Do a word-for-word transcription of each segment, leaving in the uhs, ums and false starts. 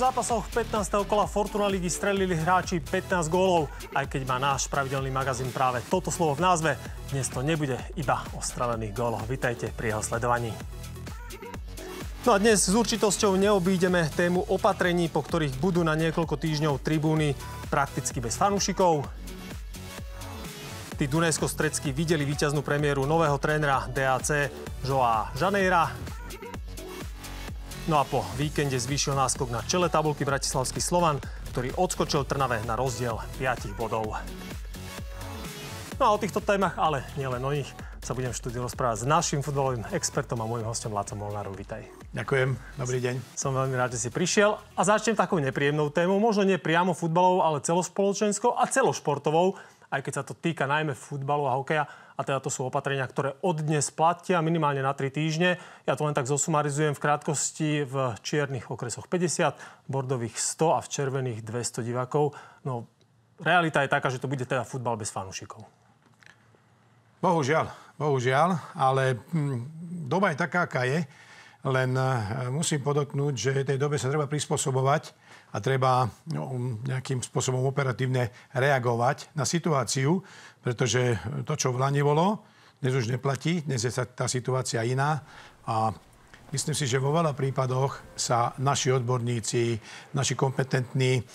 zápasoch pätnásteho kola Fortuna ligy strelili hráči pätnásť gólov. Aj keď má náš pravidelný magazín práve toto slovo v názve, dnes to nebude iba o strelených góloch. Vitajte pri jeho sledovaní. No a dnes s určitosťou neobídeme tému opatrení, po ktorých budú na niekoľko týždňov tribúny prakticky bez fanúšikov. Tí Dunajsko-Stredskí videli víťaznú premiéru nového trénera dé á cé Joa Žaneira. No a po víkende zvýšil náskok na čele tabuľky bratislavský Slovan, ktorý odskočil Trnave na rozdiel päť bodov. No a o týchto témach, ale nielen o nich, sa budem v štúdiu rozprávať s naším futbalovým expertom a môjim hostom Lacom Molnárom. Vítaj. Ďakujem, dobrý deň. Som veľmi rád, že si prišiel a začnem takou nepríjemnou témou, možno nie priamo futbalovou, ale celospoločenskou a celošportovou, aj keď sa to týka najmä futbalu a hokeja. A teda to sú opatrenia, ktoré od dnes platia minimálne na tri týždne. Ja to len tak zosumarizujem v krátkosti. V čiernych okresoch päťdesiat, v bordových sto a v červených dvesto divákov. No, realita je taká, že to bude teda futbal bez fanúšikov. Bohužiaľ, bohužiaľ, ale hm, doba je taká, aká je. Len uh, musím podotknúť, že tej dobe sa treba prispôsobovať a treba no, nejakým spôsobom operatívne reagovať na situáciu, pretože to, čo v lani bolo, dnes už neplatí, dnes je tá situácia iná a myslím si, že vo veľa prípadoch sa naši odborníci, naši kompetentní e,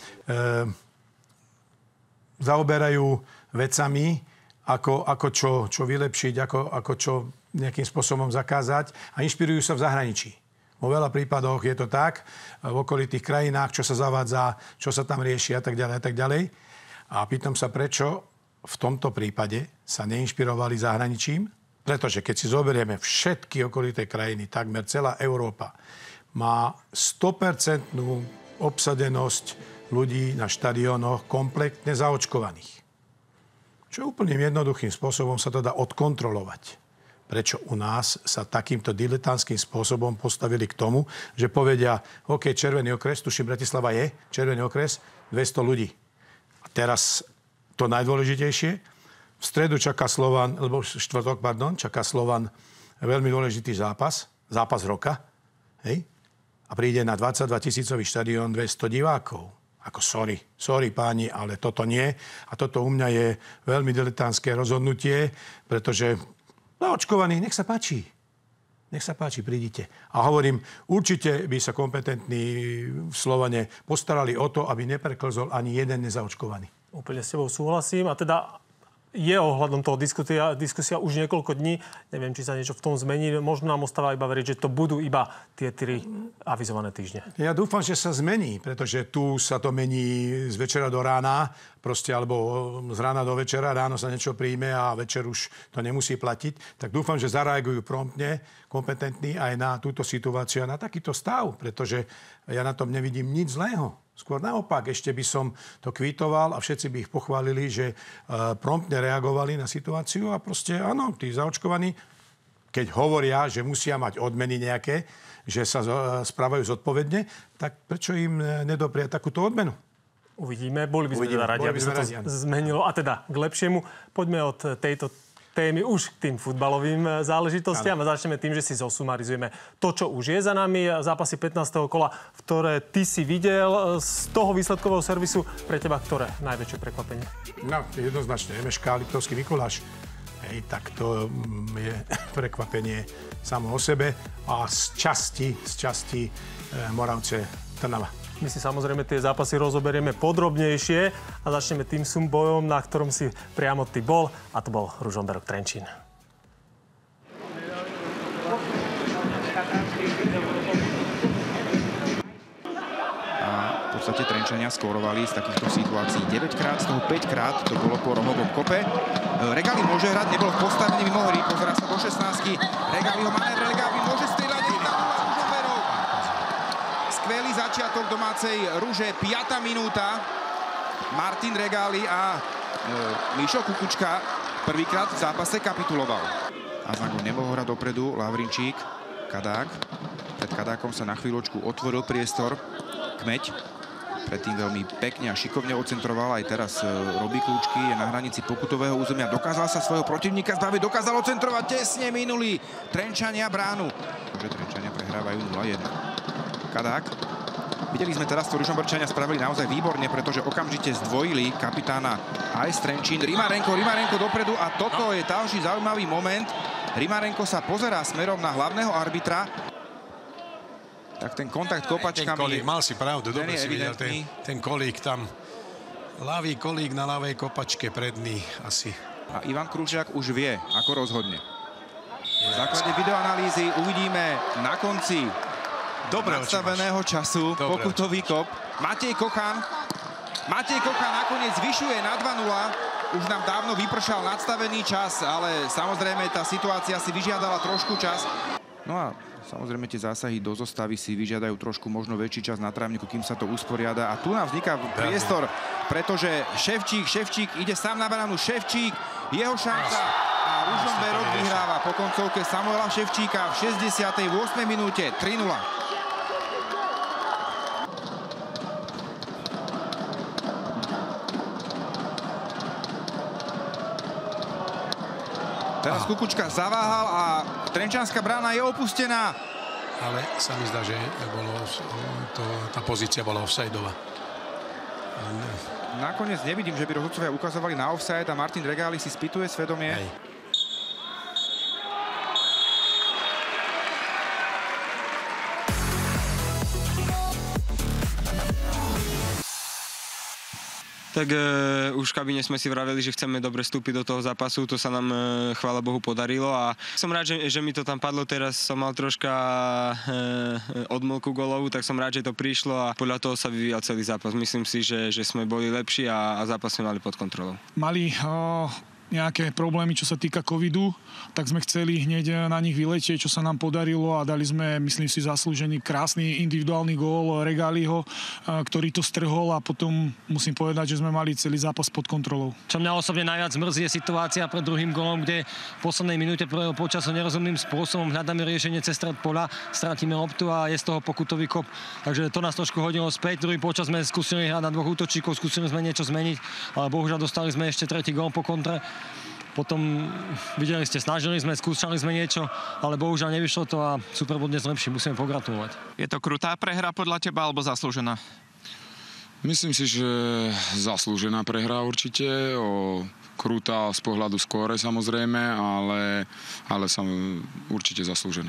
zaoberajú vecami, ako, ako čo, čo vylepšiť, ako, ako čo nejakým spôsobom zakázať a inšpirujú sa v zahraničí. Vo veľa prípadoch je to tak, v okolitých krajinách, čo sa zavádza, čo sa tam rieši a tak ďalej a tak ďalej. A pýtam sa, prečo v tomto prípade sa neinšpirovali zahraničím? Pretože keď si zoberieme všetky okolité krajiny, takmer celá Európa má sto percent obsadenosť ľudí na štadiónoch kompletne zaočkovaných. Čo úplným jednoduchým spôsobom sa to dá odkontrolovať. Prečo u nás sa takýmto diletantským spôsobom postavili k tomu, že povedia, OK, červený okres, tuším, Bratislava je, červený okres, dvesto ľudí. A teraz to najdôležitejšie, v stredu čaká Slovan, alebo štvrtok, pardon, čaká Slovan veľmi dôležitý zápas, zápas roka, hej? A príde na dvadsaťdva tisícový štadión dvesto divákov. Ako sorry, sorry páni, ale toto nie. A toto u mňa je veľmi diletantské rozhodnutie, pretože zaočkovaní, nech sa páči. Nech sa páči, prídite. A hovorím, určite by sa kompetentní v Slovane postarali o to, aby nepreklzol ani jeden nezaočkovaný. Úplne s tebou súhlasím. A teda je ohľadom toho diskusia, diskusia už niekoľko dní. Neviem, či sa niečo v tom zmení. Možno nám ostáva iba veriť, že to budú iba tie tri avizované týždne. Ja dúfam, že sa zmení, pretože tu sa to mení z večera do rána, proste, alebo z rána do večera, ráno sa niečo príjme a večer už to nemusí platiť. Tak dúfam, že zareagujú promptne, kompetentní aj na túto situáciu a na takýto stav, pretože ja na tom nevidím nič zlého. Skôr naopak, ešte by som to kvítoval a všetci by ich pochválili, že uh, promptne reagovali na situáciu a proste áno, tí zaočkovaní, keď hovoria, že musia mať odmeny nejaké, že sa uh, správajú zodpovedne, tak prečo im nedopriať takúto odmenu? Uvidíme, boli by sme Uvidíme. teda radi, aby sa to radi, zmenilo. A teda k lepšiemu. Poďme od tejto témy už k tým futbalovým záležitostiam. A začneme tým, že si zosumarizujeme to, čo už je za nami. Zápasy pätnásteho kola, v ktoré ty si videl. Z toho výsledkového servisu pre teba ktoré najväčšie prekvapenie? No, jednoznačne. Emeška, Liptovský Mikuláš. Hej, tak to je prekvapenie samo o sebe. A z časti, z časti e, Moravce Trnava. My si samozrejme tie zápasy rozoberieme podrobnejšie a začneme tým súbojom, na ktorom si priamo ty bol, a to bol Ružomberok Trenčín. A v podstate Trenčania skórovali z takýchto situácií deväťkrát, z toho päťkrát to bolo po rohovom kope. Regali môže hrať, nebol v postavení mimo hry, pozerá sa do šestnástky. Regaliho manévr, Regali môže strieľať. Skvelý začiatok domácej Ruže, piata minúta. Martin Regali a e, Mišo Kukučka prvýkrát v zápase kapituloval. Aznago nemohol hrať dopredu, Lavrinčík, Kadák. Pred Kadákom sa na chvíľočku otvoril priestor. Kmeď predtým veľmi pekne a šikovne ocentroval. Aj teraz e, robí kľúčky, je na hranici pokutového územia. Dokázal sa svojho protivníka zbaviť, dokázal ocentrovať, tesne minulý Trenčania bránu. Takže Trenčania prehrávajú nula jedna. Kadák Videli sme teraz, to Ružomberčania spravili naozaj výborne, pretože okamžite zdvojili kapitána á es Trenčín. Rimarenko, Rimarenko dopredu a toto je ďalší zaujímavý moment. Rimarenko sa pozerá smerom na hlavného arbitra. Tak ten kontakt kopačkami... Ten kolík, mal si pravdu, dobre si videl ten, ten kolík tam. Ľavý kolík na ľavej kopačke predný asi. A Ivan Kružiak už vie, ako rozhodne. V základe videoanalýzy uvidíme na konci Dobre nastaveného času Dobre pokutový kop. Matej Kochan. Matej Kochan nakoniec zvyšuje na dva nula. Už nám dávno vypršal nadstavený čas, ale samozrejme tá situácia si vyžiadala trošku čas. No a samozrejme tie zásahy do zostavy si vyžiadajú trošku možno väčší čas na trávniku, kým sa to usporiada. A tu nám vzniká priestor, pretože Ševčík, Ševčík ide sám na bránu. Ševčík, jeho šanca. A Ružomberok vyhráva po koncovke Samuela Ševčíka v šesťdesiatej ôsmej minúte tri nula. Teraz Kukučka zaváhal a trenčanská brána je opustená. Ale sa mi zdá, že bolo, to, tá pozícia bola offsideová. Nakoniec nevidím, že by rozhodcovia ukazovali na offside a Martin Regáli si spýtuje svedomie. Hej. Tak e, už v kabíne sme si vraveli, že chceme dobre vstúpiť do toho zápasu, to sa nám, e, chvála Bohu, podarilo a som rád, že, že mi to tam padlo, teraz som mal troška e, odmlku golovú, tak som rád, že to prišlo a podľa toho sa vyvíjal celý zápas. Myslím si, že, že sme boli lepší a, a zápas sme mali pod kontrolou. Mali o... nejaké problémy, čo sa týka covidu, tak sme chceli hneď na nich vyletieť, čo sa nám podarilo a dali sme, myslím si, zaslúžený krásny individuálny gól Regáliho, ktorý to strhol a potom musím povedať, že sme mali celý zápas pod kontrolou. Čo mňa osobne najviac mrzí je situácia pred druhým gólom, kde v poslednej minúte prvého počasu nerozumným spôsobom hľadáme riešenie cez stred poľa, stratíme loptu a je z toho pokutový kop. Takže to nás trošku hodilo späť. Druhý počas sme skúsili hrať na dvoch útočíkov, skúsili sme niečo zmeniť, ale bohužiaľ dostali sme ešte tretí gól po kontre. Potom videli ste, snažili sme, skúšali sme niečo, ale bohužiaľ nevyšlo to a super bod dnes lepší, musíme pogratulovať. Je to krutá prehra podľa teba alebo zaslúžená? Myslím si, že zaslúžená prehra určite, o, krutá z pohľadu skóre samozrejme, ale, ale som určite zaslúžená.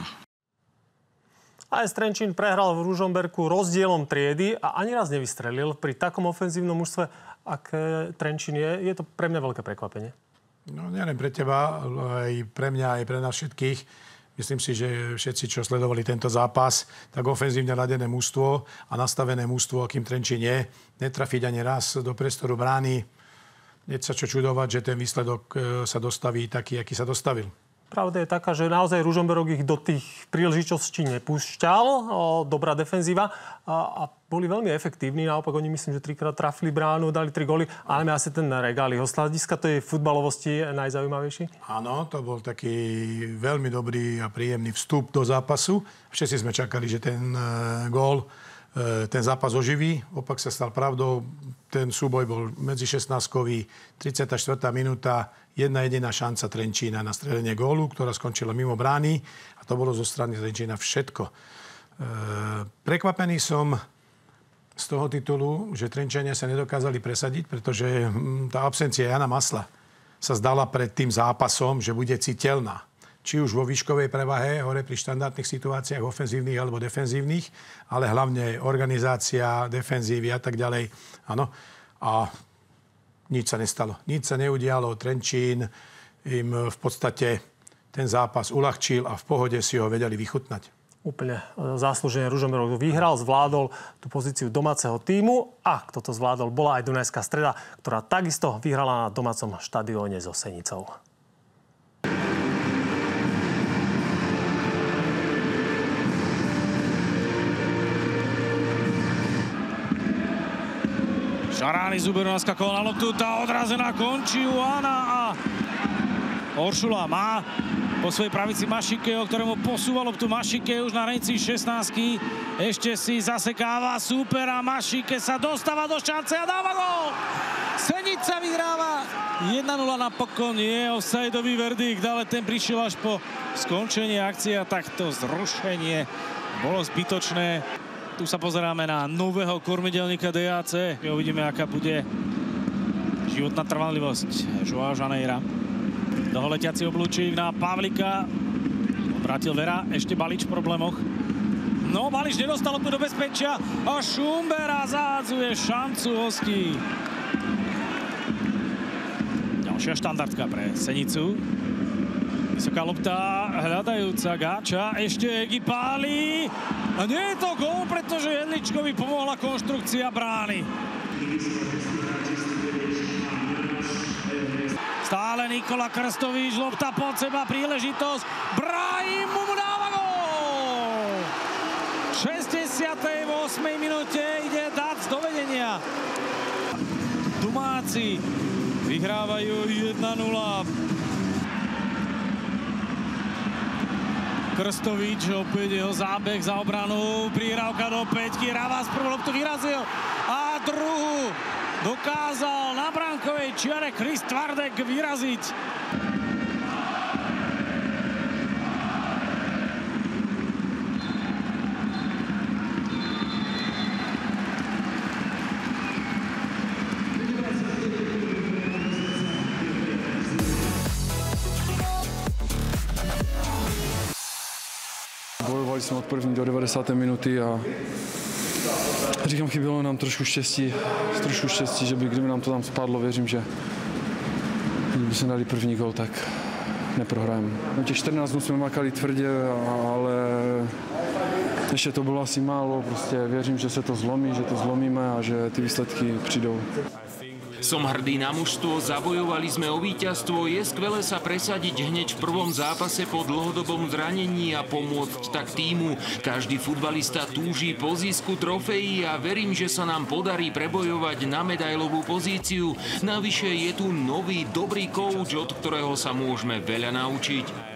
á es Trenčín prehral v Ružomberku rozdielom triedy a ani raz nevystrelil. Pri takom ofenzívnom mužstve, aké Trenčín je, je to pre mňa veľké prekvapenie. No nielen pre teba, aj pre mňa, aj pre nás všetkých. Myslím si, že všetci, čo sledovali tento zápas, tak ofenzívne ladené mužstvo a nastavené mužstvo, akým Trenčín je, netrafiť ani raz do priestoru brány. Nie sa čo čudovať, že ten výsledok sa dostaví taký, aký sa dostavil. Pravda je taká, že naozaj Ružomberok ich do tých príležitostí nepúšťal. O, dobrá defenzíva a, a boli veľmi efektívni. Naopak oni myslím, že trikrát trafili bránu, dali tri góly. Ale asi ten Regáliho z hľadiska tej futbalovosti najzaujímavejší. Áno, to bol taký veľmi dobrý a príjemný vstup do zápasu. Všetci sme čakali, že ten uh, gól, uh, ten zápas oživí. Opak sa stal pravdou. Ten súboj bol medzi šestnástkový, tridsiata štvrtá minúta. Jedna jediná šanca Trenčína na strelenie gólu, ktorá skončila mimo brány a to bolo zo strany Trenčína všetko. E, prekvapený som z toho titulu, že Trenčania sa nedokázali presadiť, pretože hm, tá absencia Jana Masla sa zdala pred tým zápasom, že bude citeľná. Či už vo výškovej prevahe, hore pri štandardných situáciách, ofenzívnych alebo defenzívnych, ale hlavne organizácia, defenzívy a tak ďalej. Áno. A nič sa nestalo. Nič sa neudialo. Trenčín im v podstate ten zápas uľahčil a v pohode si ho vedeli vychutnať. Úplne záslužene Ružomberok vyhral, zvládol tú pozíciu domáceho tímu a kto to zvládol, bola aj Dunajská Streda, ktorá takisto vyhrala na domácom štadióne so Senicou. Šarány Zuber naskakol na loptu, tá odrazená končí u Ána a Oršula má po svojej pravici Mašikeho, ktorému posúva loptu. Mašike už na hranici šestnástky, ešte si zasekáva súper a Mašike sa dostáva do šance a dáva gól! Senica vyhráva jeden nula napokon, je offsideový verdikt, ale ten prišiel až po skončení akcie a takto zrušenie bolo zbytočné. Tu sa pozeráme na nového kormidelníka dé á cé. Uvidíme, aká bude životná trvanlivosť Joao Janeira. Doholetiaci oblúčik na Pavlika. Vrátil Vera, ešte Balič v problémoch. No, Balič nedostal tu do bezpečia a Šumbera zahádzuje šancu hostí. Ďalšia štandardka pre Senicu. Vysoká lopta, hľadajúca Gáča, ešte Gipáli. A nie je to gól, pretože Jedličkovi pomohla konštrukcia brány. Stále Nikola Krstovič, lopta pod seba, príležitosť. Brahim mu dáva gól! V šesťdesiatej ôsmej minúte ide Dac do vedenia. Domáci vyhrávajú jedna nula. Krstovič, opäť jeho zábeh za obranu, prihrávka do päťky, Ravas prvú loptu vyrazil a druhú dokázal na bránkovej čiare Chris Tvardek vyraziť. Bojovali sme od první do devadesátej minúty a říkám, chybělo nám trošku štěstí, trošku štěstí, že by kdyby nám to tam spadlo, věřím, že kdyby jsme dali první gol, tak neprohrajeme. No těch čtrnáct dnů jsme makali tvrdě, ale ještě to bylo asi málo, prostě věřím, že se to zlomí, že to zlomíme a že ty výsledky přijdou. Som hrdý na mužstvo, zabojovali sme o víťazstvo, je skvelé sa presadiť hneď v prvom zápase po dlhodobom zranení a pomôcť tak týmu. Každý futbalista túži po zisku trofejí a verím, že sa nám podarí prebojovať na medailovú pozíciu. Navyše je tu nový, dobrý kouč, od ktorého sa môžeme veľa naučiť.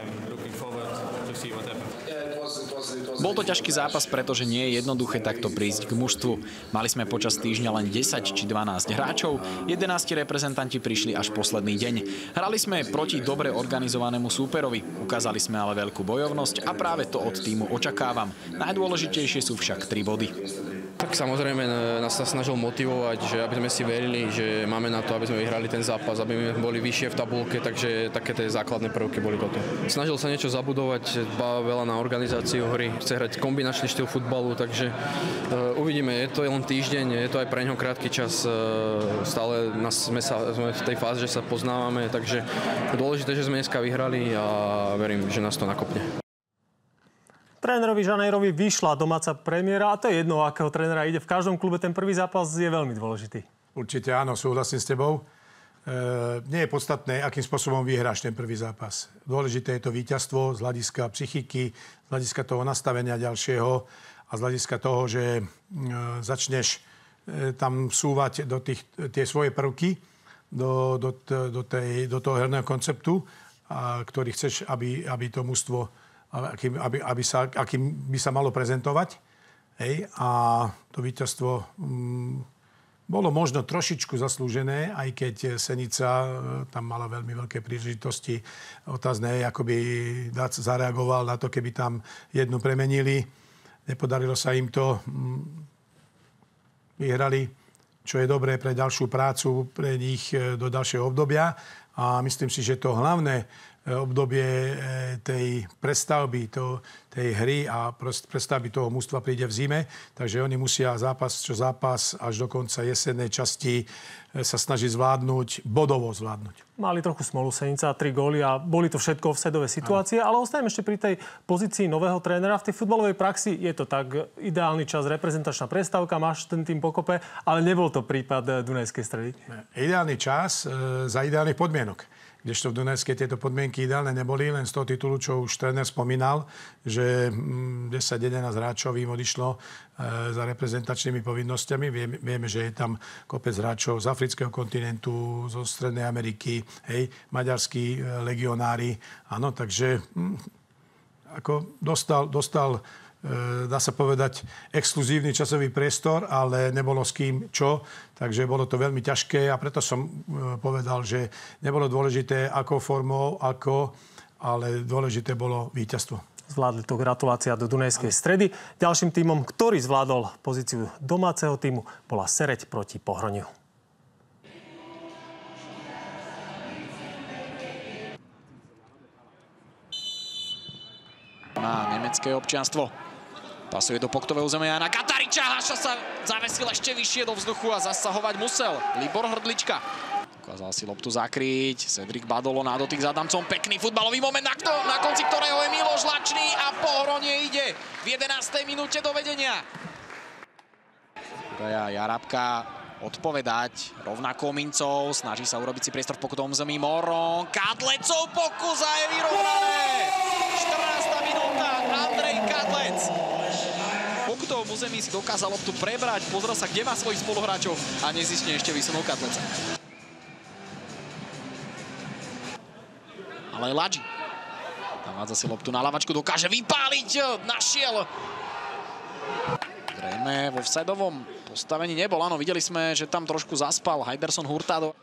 Bol to ťažký zápas, pretože nie je jednoduché takto prísť k mužstvu. Mali sme počas týždňa len desať či dvanásť hráčov, jedenásť reprezentanti prišli až posledný deň. Hrali sme proti dobre organizovanému súperovi, ukázali sme ale veľkú bojovnosť a práve to od týmu očakávam. Najdôležitejšie sú však tri body. Tak samozrejme nás sa snažil motivovať, že aby sme si verili, že máme na to, aby sme vyhrali ten zápas, aby sme boli vyššie v tabulke, takže také tie základné prvky boli toto. Snažil sa niečo zabudovať, dbá veľa na organizáciu hry, chce hrať kombinačný štýl futbalu, takže uh, uvidíme, je to len týždeň, je to aj pre ňoho krátky čas, uh, stále nás, sme, sa, sme v tej fáze, že sa poznávame, takže dôležité, že sme dneska vyhrali a verím, že nás to nakopne. Trénerovi Janeirovi vyšla domáca premiéra a to je jedno, akého trénera ide. V každom klube ten prvý zápas je veľmi dôležitý. Určite áno, súhlasím s tebou. E, nie je podstatné, akým spôsobom vyhráš ten prvý zápas. Dôležité je to víťazstvo z hľadiska psychiky, z hľadiska toho nastavenia ďalšieho a z hľadiska toho, že e, začneš e, tam súvať do tých, tie svoje prvky, do, do, do, tej, do toho herného konceptu, a, ktorý chceš, aby, aby to mužstvo Akým, aby, aby sa, akým by sa malo prezentovať. Hej. A to víťazstvo mm, bolo možno trošičku zaslúžené, aj keď Senica tam mala veľmi veľké príležitosti. Otázne je, ako by Dac zareagoval na to, keby tam jednu premenili. Nepodarilo sa im to. Vyhrali, čo je dobré pre ďalšiu prácu, pre nich do ďalšieho obdobia. A myslím si, že to hlavné obdobie tej prestavby, to, tej hry a prestavby toho mužstva príde v zime. Takže oni musia zápas čo zápas až do konca jesennej časti sa snažiť zvládnuť, bodovo zvládnuť. Mali trochu smolu Senica, tri góly a boli to všetko offsideové situácie, ale ostajem ešte pri tej pozícii nového trénera. V tej futbalovej praxi je to tak ideálny čas, reprezentačná prestávka, máš ten tým pokope, ale nebol to prípad Dunajskej Stredy. Ideálny čas e, za ideálnych podmienok. Kdežto v Dunajskej tieto podmienky ideálne neboli, len z toho titulu, čo už tréner spomínal, že desať jedenásť hráčov im odišlo za reprezentačnými povinnosťami. Vieme, vieme, že je tam kopec hráčov z afrického kontinentu, zo Strednej Ameriky, hej, maďarskí legionári. Áno, takže ako dostal, dostal dá sa povedať, exkluzívny časový priestor, ale nebolo s kým čo, takže bolo to veľmi ťažké a preto som povedal, že nebolo dôležité, akou formou, ako, ale dôležité bolo víťazstvo. Zvládli to, gratulácia do Dunajskej Stredy. Ďalším tímom, ktorý zvládol pozíciu domáceho tímu, bola Sereď proti Pohroniu. Má nemecké občianstvo. Pasuje do poktového územia na Katariča. Haša sa zavesil ešte vyššie do vzduchu a zasahovať musel Libor Hrdlička. Ukázal si loptu zakryť. Cedric Badolo na dotyk s Adamcom. Pekný futbalový moment, na, kto, na konci ktorého je Miloš Lačný a Pohronie ide v jedenástej minúte do vedenia. Juraja Jarabka odpovedať rovnako Mincov. Snaží sa urobiť si priestor v pokutovom území Moron. Kadlecov pokus a je vyrovnané. štrnásta minúta. Andrej Kadlec. V pokutovom území si dokázal loptu prebrať. Pozrel sa, kde má svojich spoluhráčov a nezištne ešte vysunul Kadleca. Ale Ladži. Navádza si loptu na lavačku. Dokáže vypáliť. Našiel. Zrejme vo offsideovom postavení nebol. Áno, videli sme, že tam trošku zaspal Heiderson Hurtado.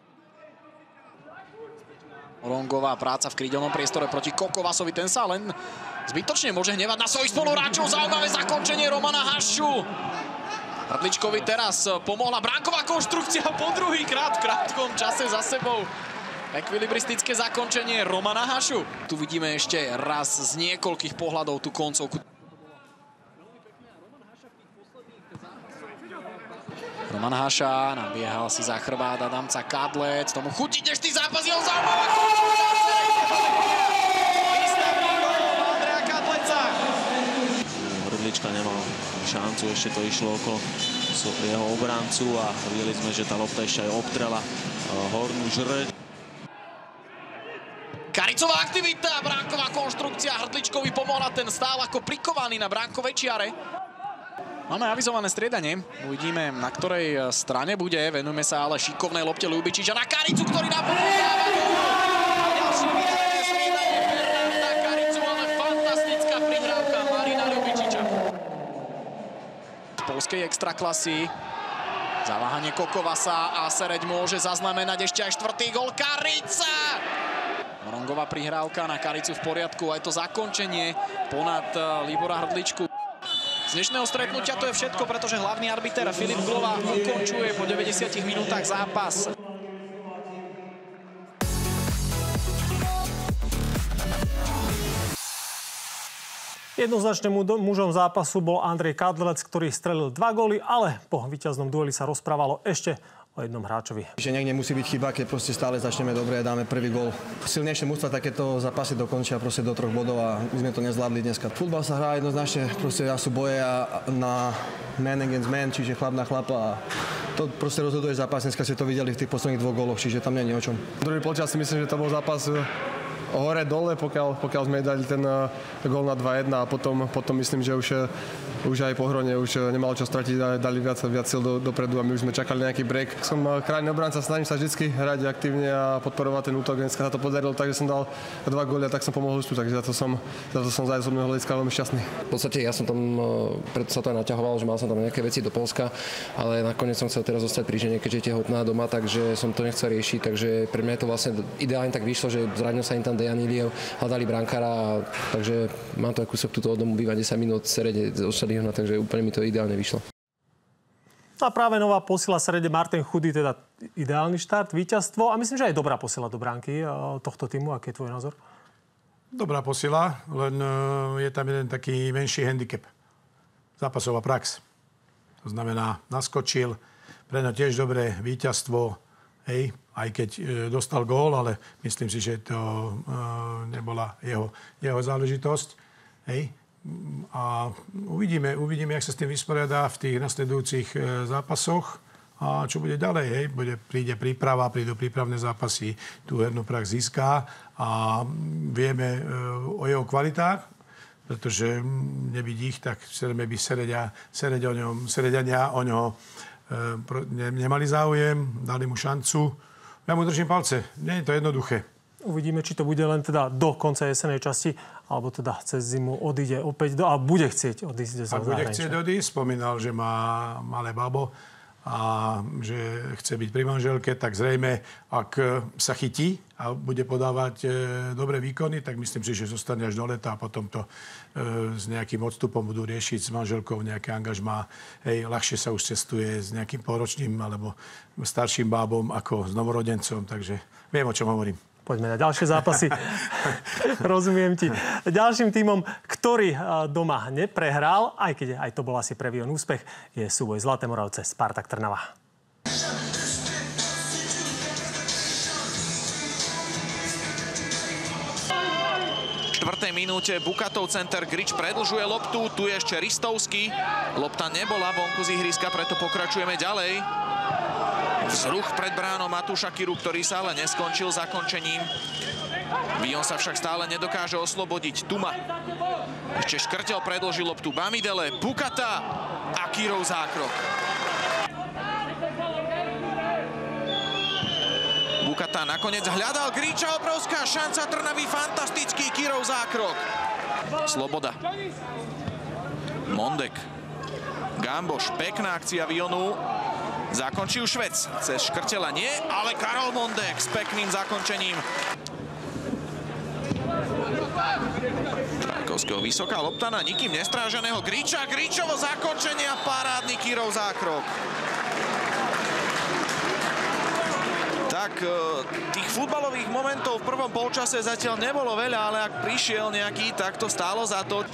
Rongová práca v krídelnom priestore proti Kokovasovi. Ten sa len zbytočne môže hnevať na svojich spoluhráčov. Zaujímavé zakončenie Romana Hašu. Hrdličkovi teraz pomohla bránková konštrukcia po druhý krát v krátkom čase za sebou. Ekvilibristické zakončenie Romana Hašu. Tu vidíme ešte raz z niekoľkých pohľadov tú koncovku. Roman Haša, nabiehal si za chrbát Adamca Kadlec, tomu chutí dnešný zápas, jeho zaujímavá končúca. Výstavný gól Andreja Kadleca. Hrdlička nemal šancu, ešte to išlo okolo jeho obrancu a videli sme, že tá lopta ešte aj obtrela hornú žrť. Karicová aktivita, bránková konštrukcia, Hrdličkovi pomohla, ten stál ako prikovaný na bránkovej čiare. Máme avizované striedanie, uvidíme, na ktorej strane bude, venujeme sa ale šikovnej lopte Ľubičiča na Karicu, ktorý napovedáva gól. A ďalšie vydané striedanie Bernarda Karicu, ale fantastická prihrávka Marina Ľubičiča. Z poľskej extraklasy zaváhanie Kokovasa a Sereď môže zaznamenať ešte aj štvrtý gól. Karica! Morongová prihrávka na Karicu v poriadku, aj to zakončenie ponad Libora Hrdličku. Z dnešného stretnutia to je všetko, pretože hlavný arbiter Filip Glova ukončuje po deväťdesiatich minútach zápas. Jednoznačným mužom zápasu bol Andrej Kadlec, ktorý strelil dva góly, ale po víťaznom dueli sa rozprávalo ešte o jednom hráčovi. Že niekde musí byť chyba, keď proste stále začneme dobre a dáme prvý gól. Silnejšie mužstva takéto zápasy dokončia proste do troch bodov a my sme to nezvládli dneska. Futbal sa hrá jednoznačne, proste sú boje a na man against man, čiže chlap na chlapa a to proste rozhoduje zápas. Dneska ste to videli v tých posledných dvoch góloch, čiže tam nie je o čom. Druhý polčas si myslím, že to bol zápas hore-dole, pokiaľ, pokiaľ sme dali ten uh, gól na dva jedna a potom, potom myslím, že už, už aj Pohronie už nemalo čo stratiť a dali viac, viac sil do, dopredu a my už sme čakali nejaký break. Som uh, krajný obranca, snažím sa vždy hrať aktívne a podporovať ten útok. Dneska sa to podarilo, takže som dal dva góly a tak som pomohol ústu, takže za to som, za to som z osobného hľadiska veľmi šťastný. V podstate ja som tam, preto sa to aj naťahoval, že mal som tam nejaké veci do Poľska, ale nakoniec som chcel teraz zostať pri žene, keďže je tehotná doma, takže som to nechcel riešiť, takže pre mňa je to vlastne ideálne tak vyšlo, že zranil sa im tam Dejan Iliev, hľadali brankára, takže mám to aj kúsok túto od domu, býva desať minút Serede od štadióna, takže úplne mi to ideálne vyšlo. A práve nová posila Serede Martin Chudý, teda ideálny štart, víťazstvo a myslím, že aj dobrá posila do bránky tohto týmu. Aký je tvoj názor? Dobrá posila, len je tam jeden taký menší handicap. Zápasová prax. To znamená, naskočil, pre ňa tiež dobré víťazstvo, hej, aj keď e, dostal gól, ale myslím si, že to e, nebola jeho, jeho záležitosť. Hej. A uvidíme, uvidíme, jak sa s tým vysporiadá v tých nasledujúcich e, zápasoch a čo bude ďalej. Hej. Bude, príde príprava, prídu prípravné zápasy, tú hernú prax získá a vieme e, o jeho kvalitách, pretože nebyť ich, tak zrejme by Sereďa, Sereďa o ňom, Sereďania o ňoho e, nemali záujem, dali mu šancu. Ja mu držím palce. Nie je to jednoduché. Uvidíme, či to bude len teda do konca jesenej časti, alebo teda cez zimu odíde opäť do, a bude chcieť odísť do zahraničia. A bude chcieť odísť. Spomínal, že má malé babo a že chce byť pri manželke, tak zrejme, ak sa chytí a bude podávať dobré výkony, tak myslím si, že zostane až do leta a potom to s nejakým odstupom budú riešiť s manželkou nejaké angažmá. Hej, ľahšie sa už cestuje s nejakým polročným alebo starším bábom ako s novorodencom, takže viem, o čom hovorím. Poďme na ďalšie zápasy. Rozumiem ti. Ďalším tímom, ktorý doma neprehral, aj keď aj to bol asi pre Vion úspech, je súboj Zlaté Moravce Spartak Trnava. V štvrtej minúte Bukatov center, Grič predlžuje loptu, tu je ešte Ristovský. Lopta nebola vonku z ihriska, preto pokračujeme ďalej. Vzruch pred bránou Matúša Kiru, ktorý sa ale neskončil zakončením. Vion sa však stále nedokáže oslobodiť. Tuma. Ešte Škrtel predĺžil loptu Bamidele, Bukata a Kirov zákrok. Bukata nakoniec hľadal Griča, obrovská šanca Trnavy, fantastický Kirov zákrok. Sloboda. Mondek. Gamboš, pekná akcia Vionu. Zakončil Švec. Cez Škrtela nie, ale Karol Mondek s pekným zakončením. Trajkovského vysoká lopta na nikým nestráženého Griča. Gričovo zakončenie a parádny Kirov zákrok. Tak tých futbalových momentov v prvom polčase zatiaľ nebolo veľa, ale ak prišiel nejaký, tak to stálo za to.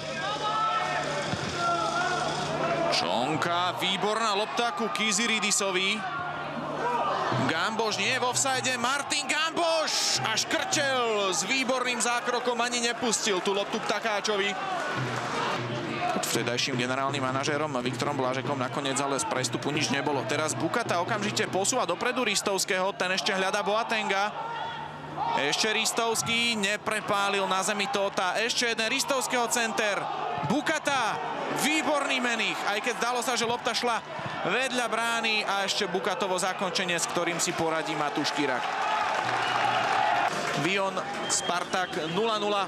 Čonka, výborná lopta ku Kiziridisovi. Gamboš nie je v offside, Martin Gamboš a Škrtel s výborným zákrokom ani nepustil tú loptu k Takáčovi. Pod vtedajším generálnym manažérom Viktorom Blažekom nakoniec ale z prestupu nič nebolo. Teraz Bukata okamžite posúva dopredu Ristovského, ten ešte hľadá Boatenga. Ešte Ristovský, neprepálil na zemi Tóta. Ešte jeden Ristovského center. Bukata, výborný menich, aj keď zdalo sa, že lopta šla vedľa brány a ešte Bukatovo zakončenie, s ktorým si poradí Matúš Kirak. Vion, Spartak nula nula.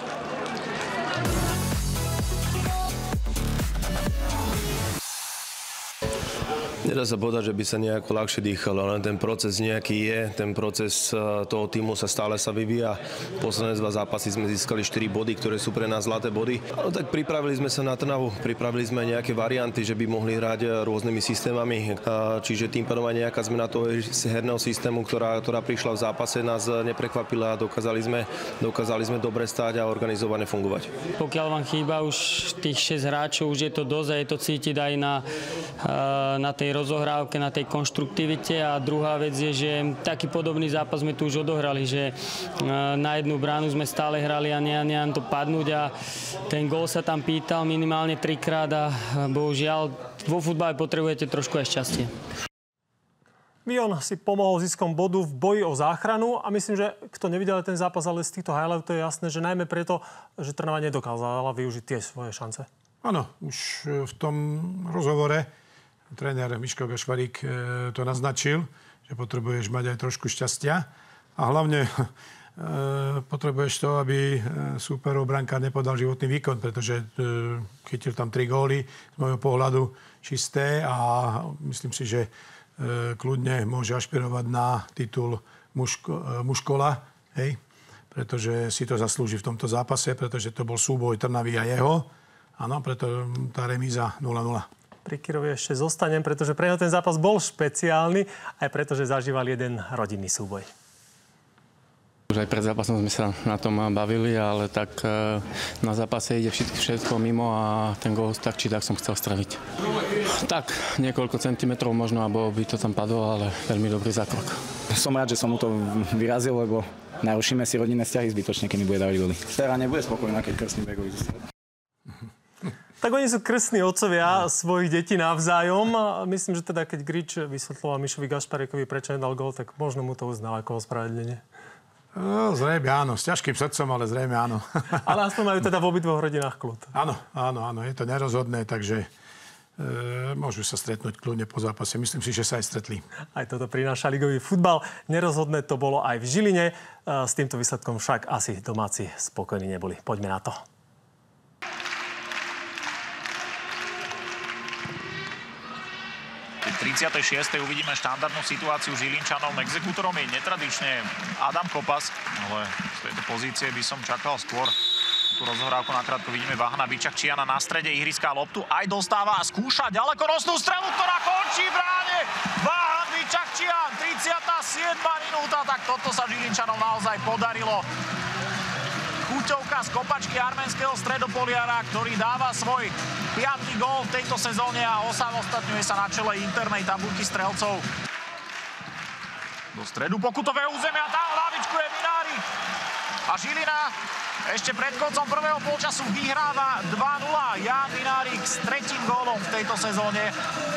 Nedá sa povedať, že by sa nejako ľahšie dýchalo, len ten proces nejaký je, ten proces toho týmu sa stále sa vyvíja. Posledné dva zápasy sme získali štyri body, ktoré sú pre nás zlaté body. No tak pripravili sme sa na Trnavu, pripravili sme nejaké varianty, že by mohli hrať rôznymi systémami, čiže tým pádom aj nejaká zmena toho herného systému, ktorá, ktorá prišla v zápase, nás neprekvapila a dokázali sme, dokázali sme dobre stáť a organizovane fungovať. Pokiaľ vám chýba už tých šesť hráčov, už je to dosť a je to cítiť aj na, na tej rozohrávke, na tej konštruktivite a druhá vec je, že taký podobný zápas sme tu už odohrali, že na jednu bránu sme stále hrali a nejak to padnúť a ten gól sa tam pýtal minimálne trikrát a bohužiaľ vo futbale potrebujete trošku aj šťastie. Vion si pomohol ziskom bodu v boji o záchranu a myslím, že kto nevidel ten zápas, ale z týchto highlightov je jasné, že najmä preto, že Trnava nedokázala využiť tie svoje šance. Áno, už v tom rozhovore tréner Miško Gašparík to naznačil, že potrebuješ mať aj trošku šťastia a hlavne e, potrebuješ to, aby súperov brankár nepodal životný výkon, pretože e, chytil tam tri góly z môjho pohľadu čisté a myslím si, že e, kľudne môže ašpirovať na titul mužko, mužkola, hej, pretože si to zaslúži v tomto zápase, pretože to bol súboj Trnavy a jeho. Áno, preto tá remíza nula nula. Pri Kirovi ešte zostanem, pretože pre neho ten zápas bol špeciálny, aj preto, že zažíval jeden rodinný súboj. Už aj pred zápasom sme sa na tom bavili, ale tak na zápase ide všetko, všetko mimo a ten gól tak či tak som chcel straviť. Tak, niekoľko centimetrov možno, abo by to tam padlo, ale veľmi dobrý zákrok. Som rád, že som mu to vyrazil, lebo narušíme si rodinné vzťahy zbytočne, keď mi bude dávať góly. Sera nebude spokojná, keď krstný begovi zostane. Tak oni sú krstní otcovia svojich detí navzájom. Myslím, že teda keď Grič vysvetloval Mišovi Gašparíkovi, prečo nedal gól, tak možno mu to uznal ako ospravedlnenie. No, zrejme áno. S ťažkým srdcom, ale zrejme áno. Ale aspoň majú teda v obidvoch rodinách kľud. Áno, áno, áno. Je to nerozhodné, takže e, môžu sa stretnúť kľudne po zápase. Myslím si, že sa aj stretli. Aj toto prináša ligový futbal. Nerozhodné to bolo aj v Žiline. S týmto výsledkom však asi domáci spokojní neboli. Poďme na to. tridsiatej šiestej uvidíme štandardnú situáciu Žilinčanov. Exekútorom je netradične Adam Kopas, ale z tejto pozície by som čakal skôr tú rozohrávku. Nakrátko vidíme Vahana Bičakčiana na strede ihriska, loptu aj dostáva a skúša ďalekonosnú strelu, ktorá končí v bráne. Vahan Bičakčian, tridsiata siedma minúta, tak toto sa Žilinčanom naozaj podarilo. Chuťovka z kopačky arménskeho stredopoliara, ktorý dáva svoj piatý gól v tejto sezóne a osamostatňuje sa na čele internej tabulky strelcov. Do stredu pokutového územia, tam v lavičku je Minárik. A Žilina ešte pred koncom prvého polčasu vyhráva dva nula. Jan Minárik s tretím gólom v tejto sezóne.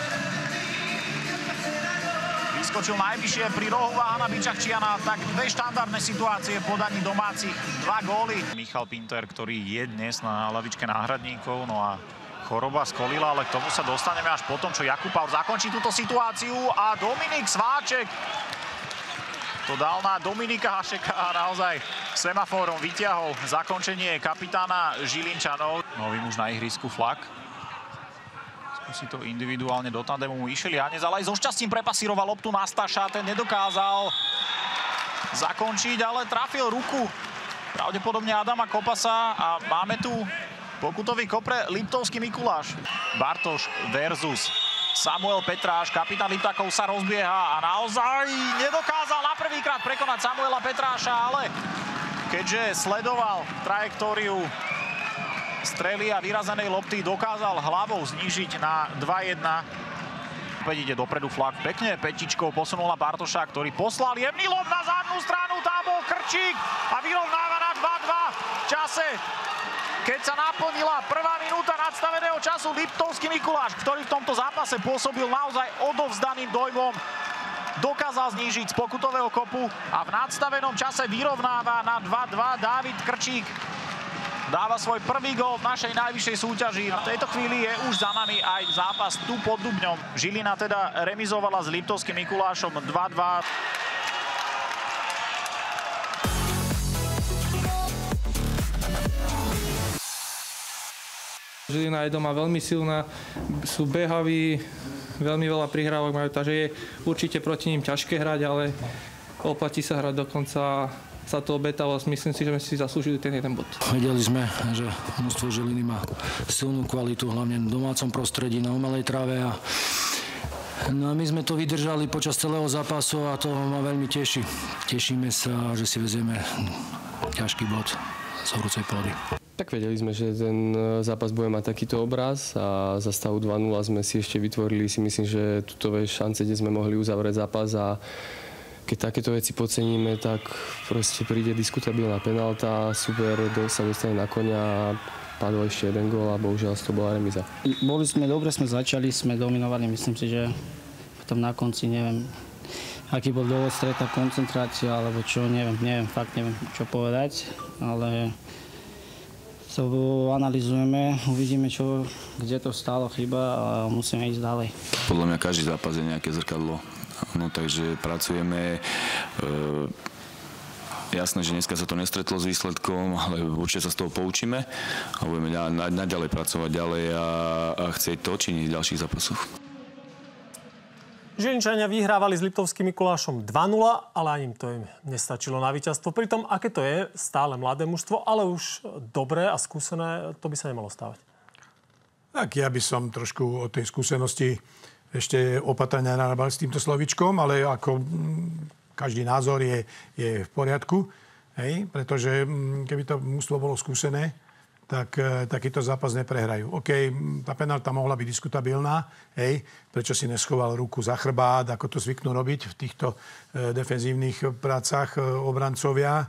Vyskočil najvyššie pri rohu Vahana Bičakčiana, tak dve štandardné situácie podaní domácich, dva góly. Michal Pinter, ktorý je dnes na lavičke náhradníkov, no a choroba skolila, ale k tomu sa dostaneme až potom, čo Jakub Paur zakončí túto situáciu a Dominik Sváček to dal na Dominika Hašeka a naozaj semaforom vyťahol zakončenie kapitána Žilinčanov. Nový muž na ihrisku Flak. Si to individuálne do tandemu mu išiel Janec, ale aj so šťastím prepasíroval loptu na Staša, ten nedokázal zakončiť, ale trafil ruku pravdepodobne Adama Kopasa a máme tu pokutový kop pre Liptovský Mikuláš. Bartoš versus Samuel Petráš, kapitán Liptákov sa rozbieha a naozaj nedokázal na prvýkrát prekonať Samuela Petráša, ale keďže sledoval trajektóriu strely a vyrazenej lopty, dokázal hlavou znížiť na dva jedna. Opäť ide dopredu Flak, pekne petičkou posunul na Bartoša, ktorý poslal jemný lob na zadnú stranu, tam bol Krčík a vyrovnáva na dva dva v čase, keď sa naplnila prvá minúta nadstaveného času. Liptovský Mikuláš, ktorý v tomto zápase pôsobil naozaj odovzdaným dojmom, dokázal znížiť z pokutového kopu a v nadstavenom čase vyrovnáva na dva dva. Dávid Krčík dáva svoj prvý gól v našej najvyššej súťaži. V tejto chvíli je už za nami aj zápas tu pod Dubňom. Žilina teda remizovala s Liptovským Mikulášom dva dva. Žilina je doma veľmi silná, sú behaví, veľmi veľa prihrávok majú, takže je určite proti ním ťažké hrať, ale oplatí sa hrať dokonca. Sa to obetalo, myslím si, že sme si zaslúžili ten jeden bod. Vedeli sme, že mužstvo Žiliny má silnú kvalitu, hlavne v domácom prostredí, na umelej tráve. A no a my sme to vydržali počas celého zápasu a to ma veľmi teší. Tešíme sa, že si vezieme ťažký bod z horúcej pôdy. Tak vedeli sme, že ten zápas bude mať takýto obraz a za stavu dva nula sme si ešte vytvorili, si myslím, že tuto šance, kde sme mohli uzavrieť zápas a keď takéto veci podceníme, tak proste príde diskutabilná penálta, super, sa dostane na koňa a padol ešte jeden gól a bohužiaľ to bola remíza. Boli sme, dobre sme začali, sme dominovali, myslím si, že potom na konci, neviem, aký bol dôvod, stretná koncentrácia, alebo čo, neviem, neviem, fakt neviem, čo povedať, ale to analyzujeme, uvidíme, čo, kde to stálo chyba a musíme ísť ďalej. Podľa mňa každý zápas je nejaké zrkadlo. No, takže pracujeme. E, jasné, že dneska sa to nestretlo s výsledkom, ale určite sa z toho poučíme a budeme naďalej pracovať ďalej a, a chcieť to činiť v ďalších zápasoch. Žilinčania vyhrávali s Liptovským Mikulášom dva nula, ale ani to im nestačilo na víťazstvo. Pritom, aké to je, stále mladé mužstvo, ale už dobré a skúsené, to by sa nemalo stávať. Tak ja by som trošku o tej skúsenosti ešte opatrne narábal s týmto slovičkom, ale ako každý názor je, je v poriadku, hej? Pretože keby to mužstvo bolo skúsené, tak takýto zápas neprehrajú. OK, tá penálta mohla byť diskutabilná, hej? Prečo si neschoval ruku za chrbát, ako to zvyknú robiť v týchto defenzívnych prácach obrancovia.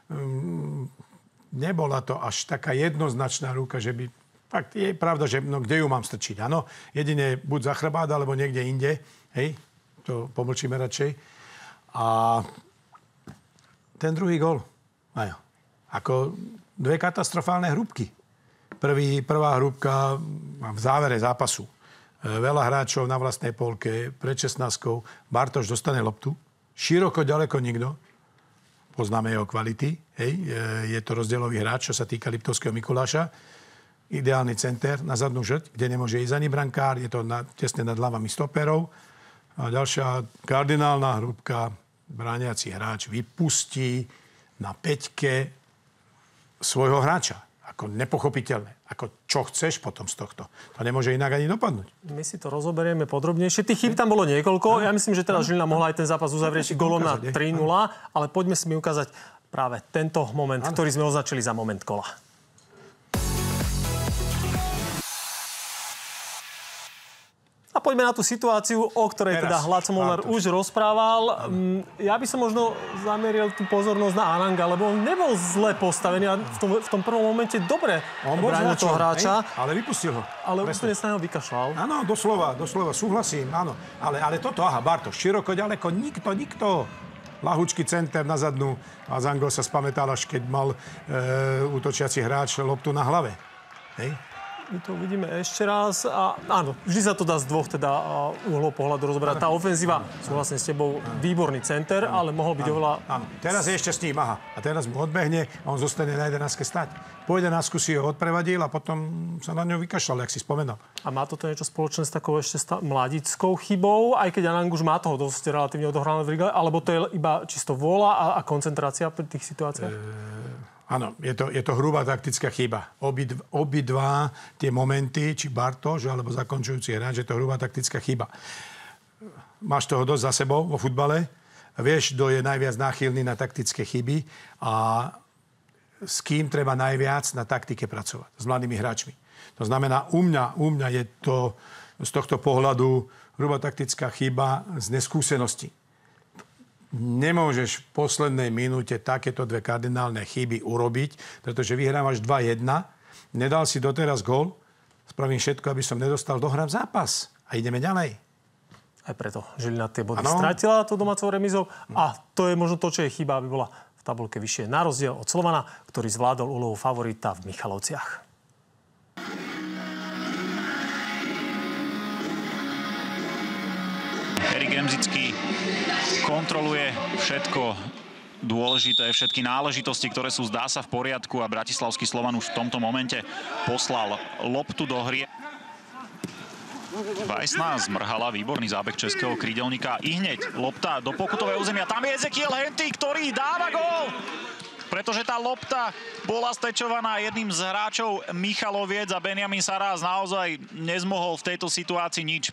Nebola to až taká jednoznačná ruka, že by fakt je pravda, že no, kde ju mám strčiť, áno. Jedine buď za chrbát, alebo niekde inde, hej, to pomlčíme radšej. A ten druhý gól, ajo, ako dve katastrofálne hrúbky. Prvý, prvá hrúbka v závere zápasu. Veľa hráčov na vlastnej polke, pred šestnástkou, Bartoš dostane loptu, široko, ďaleko nikto, poznáme jeho kvality, hej, je to rozdielový hráč, čo sa týka Liptovského Mikuláša. Ideálny center na zadnú žrť, kde nemôže ísť ani brankár, je to na, tesne nad hlavami stoperov. A ďalšia kardinálna hrúbka, brániaci hráč vypustí na päťke svojho hráča. Ako nepochopiteľné. Ako čo chceš potom z tohto. To nemôže inak ani dopadnúť. My si to rozoberieme podrobnejšie. Tých chyb tam bolo niekoľko. Ja myslím, že teraz Žilina mohla aj ten zápas uzavrieť golom na tri nula, ale poďme si mi ukázať práve tento moment, ktorý sme označili za moment kola. A poďme na tú situáciu, o ktorej Teraz, teda Laco Molnár už rozprával. Ano. Ja by som možno zameril tú pozornosť na Ananga, lebo on nebol zle postavený a v tom, v tom prvom momente dobre bránil toho hráča. Hej, ale vypustil ho. Ale úplne sa ho vykašľal. Áno, doslova, doslova, súhlasím, áno. Ale, ale toto, aha, Bartoš, široko, ďaleko, nikto, nikto. Lahúčky center na zadnú. A Zango sa spamätal, až keď mal e, útočiaci hráč loptu na hlave. Hej. My to uvidíme ešte raz. A áno, vždy sa to dá z dvoch teda uhlov pohľadu rozoberať. Tá ofenzíva, súhlasím s tebou, výborný center, ale mohol byť oveľa... Áno, teraz je ešte s ním, aha. A teraz mu odbehne a on zostane na jedenáctke stať. Po jedenáctku si ho odprevadil a potom sa na ňo vykašľal, jak si spomenal. A má toto niečo spoločné s takou ešte sta- mladickou chybou, aj keď Anang už má toho dosť relatívne odohrané v Rigale, alebo to je iba čisto vôľa a, a koncentrácia pri tých situáciách? E- Áno, je to, je to hrubá taktická chyba. Obidva, obidva tie momenty, či Bartoš, alebo zakončujúci hráč, je to hrubá taktická chyba. Máš toho dosť za sebou vo futbale, vieš, kto je najviac náchylný na taktické chyby a s kým treba najviac na taktike pracovať. S mladými hráčmi. To znamená, u mňa, u mňa je to z tohto pohľadu hrubá taktická chyba z neskúsenosti. Nemôžeš v poslednej minúte takéto dve kardinálne chyby urobiť, pretože vyhrávaš dva jedna, nedal si doteraz gól, spravím všetko, aby som nedostal dohrám zápas. A ideme ďalej. Aj preto Žilina tie body ano. Stratila to domácou remizou a to je možno to, čo je chyba, aby bola v tabuľke vyššie. Na rozdiel od Slovana, ktorý zvládol úlohu favorita v Michalovciach. Erik Emzický kontroluje všetko dôležité, všetky náležitosti, ktoré sú, zdá sa, v poriadku a bratislavský Slovan už v tomto momente poslal loptu do hry. Vajsná zmrhala, výborný zábeh českého krídelníka. I hneď lopta do pokutového územia. Tam je Ezekiel Henty, ktorý dáva gól! Pretože tá lopta bola stečovaná jedným z hráčov Michaloviec a Benjamin Sarás naozaj nezmohol v tejto situácii nič.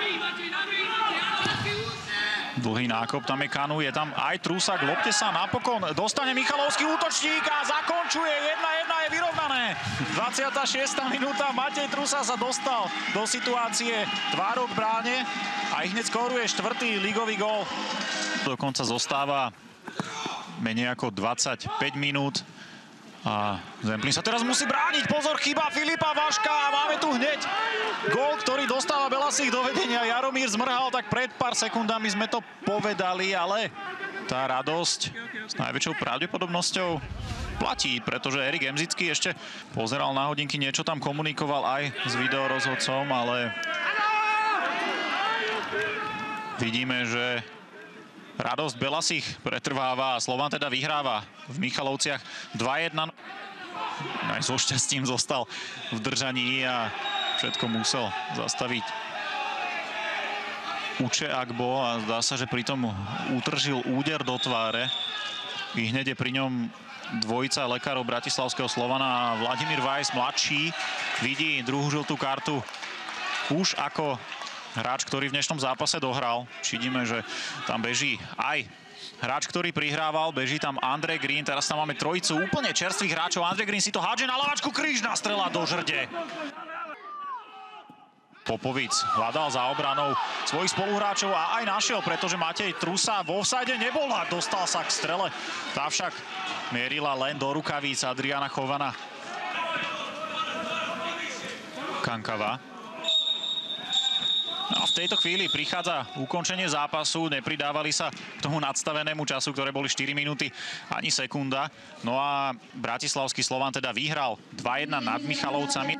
Dlhý nákop, tam je Kanu, je tam aj Trusa, k lopte sa napokon dostane Michalovský útočník a zakončuje. jedna jedna je vyrovnané. dvadsiata šiesta minúta, Matej Trusa sa dostal do situácie tvárou k bráne a hneď skóruje štvrtý ligový gól. Dokonca zostáva menej ako dvadsaťpäť minút. A Zemplín sa teraz musí brániť. Pozor, chyba Filipa Vaška a máme tu hneď gól, ktorý dostáva Belasich do vedenia. Jaromír zmrhal, tak pred pár sekundami sme to povedali, ale tá radosť s najväčšou pravdepodobnosťou platí, pretože Erik Emzický ešte pozeral na hodinky, niečo tam komunikoval aj s videorozhodcom, ale vidíme, že radosť Belasich pretrváva a Slovan teda vyhráva v Michalovciach dva jedna. Aj so šťastím zostal v držaní a všetko musel zastaviť Uče Agbo a zdá sa, že pritom utržil úder do tváre. I hneď je pri ňom dvojica lekárov bratislavského Slovana. Vladimír Vajs, mladší, vidí druhú žltú kartu už ako hráč, ktorý v dnešnom zápase dohral. Vidíme, že tam beží aj hráč, ktorý prihrával. Beží tam Andrej Green. Teraz tam máme trojicu úplne čerstvých hráčov. Andrej Green si to hádže na lavačku. Krížna strela do žrde. Popovic hľadal za obranou svojich spoluhráčov a aj našiel, pretože Matej Trusa v offside nebol a dostal sa k strele. Tá však mierila len do rukavíc Adriana Chovana. Kankava. No a v tejto chvíli prichádza ukončenie zápasu, nepridávali sa k tomu nadstavenému času, ktoré boli štyri minúty ani sekunda. No a bratislavský Slovan teda vyhral dva jedna nad Michalovcami.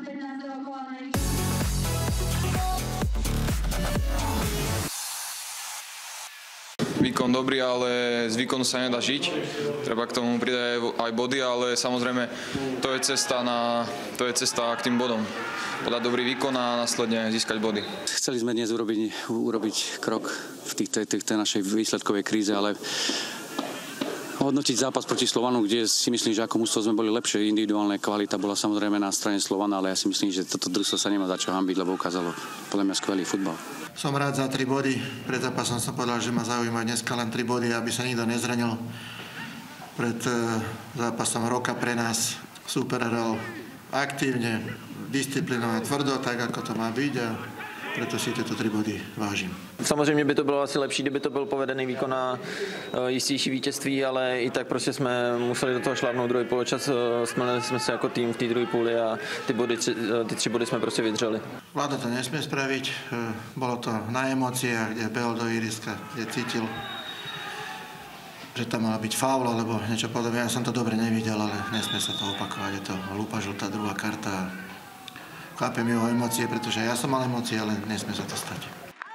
výkon dobrý, ale z výkonu sa nedá žiť. Treba k tomu pridať aj body, ale samozrejme to je cesta, na, to je cesta k tým bodom. Podať dobrý výkon a následne získať body. Chceli sme dnes urobiť, urobiť krok v tej, tej, tej našej výsledkovej kríze, ale hodnotiť zápas proti Slovanu, kde si myslím, že ako mužstvo sme boli lepšie, individuálna kvalita bola samozrejme na strane Slovana, ale ja si myslím, že toto družstvo sa nemá za čo hanbiť, lebo ukázalo podľa mňa skvelý futbal. Som rád za tri body. Pred zápasom som povedal, že ma zaujíma dneska len tri body, aby sa nikto nezranil. Pred zápasom roka pre nás super hral aktívne, disciplinovane, tvrdo, tak ako to má byť a preto si tieto tri body vážím. Samozřejmě by to bylo asi lepší, kdyby to byl povedený výkon a jistější vítězství, ale i tak prostě jsme museli do toho šlápnout druhý poločas. Smleli jsme se jako tým v té druhé půli a ty, body, ty tři body jsme prostě vydřeli. Vlado to nesmie spraviť. Bolo to na emóciách, kde behol do ihriska, kde cítil, že tam mala byť faul alebo niečo podobné. Ja som to dobre nevidel, ale nesmie sa to opakovať. Je to hlúpa žltá druhá karta. Chápem jeho emócie, pretože ja som mal emócie, ale nesmie sa to stať.